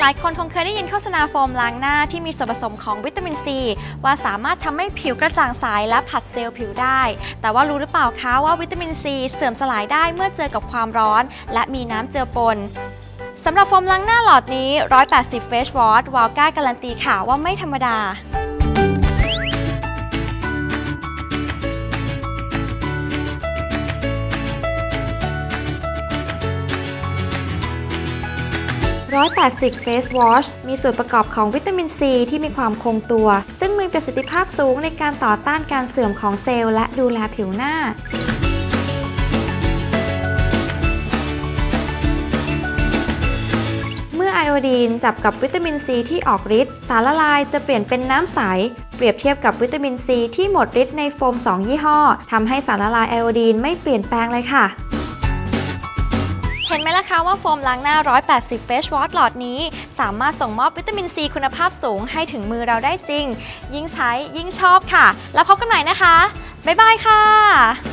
หลายคนคงเคยได้ยินโฆษณาโฟมล้างหน้าที่มีส่วนผสมของวิตามินซีว่าสามารถทำให้ผิวกระจ่างใสและผัดเซลล์ผิวได้แต่ว่ารู้หรือเปล่าคะว่าวิตามินซีเสื่อมสลายได้เมื่อเจอกับความร้อนและมีน้ำเจือปนสำหรับโฟมล้างหน้าหลอดนี้180 Face Wash วาลก้าการันตีค่ะว่าไม่ธรรมดา180 Face Wash มีส่วนประกอบของวิตามินซีที่มีความคงตัวซึ่งมีประสิทธิภาพสูงในการต่อต้านการเสื่อมของเซลล์และดูแลผิวหน้าเมื่อไอโอดีนจับกับวิตามินซีที่ออกฤทธิ์สารละลายจะเปลี่ยนเป็นน้ำใสเปรียบเทียบกับวิตามินซีที่หมดฤทธิ์ในโฟม2ยี่ห้อทำให้สารละลายไอโอดีนไม่เปลี่ยนแปลงเลยค่ะเห็นไหมล่ะคะว่าโฟมล้างหน้า180 Face Wash หลอดนี้สามารถส่งมอบวิตามินซีคุณภาพสูงให้ถึงมือเราได้จริงยิ่งใช้ยิ่งชอบค่ะแล้วพบกันใหม่นะคะบ๊ายบายค่ะ